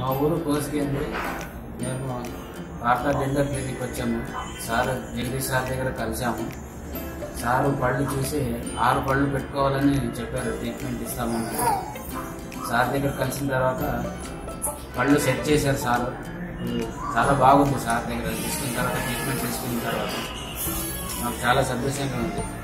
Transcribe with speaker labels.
Speaker 1: మా ఊరు కోసుకెళ్ళి మేము వార్తా డెంటల్ క్లినిక్ వచ్చాము. సార్ జగదీష్ సార్ దగ్గర కలిసాము. సారు పళ్ళు చూసి 6 పళ్ళు పెట్టుకోవాలని చెప్పారు, ట్రీట్మెంట్ ఇస్తామన్నారు. సార్ దగ్గర కలిసిన తర్వాత పళ్ళు సెట్ చేశారు సారు. చాలా బాగుంది సార్ దగ్గర తీసుకున్న తర్వాత, ట్రీట్మెంట్ తీసుకున్న తర్వాత నాకు చాలా సంతోషంగా ఉంది.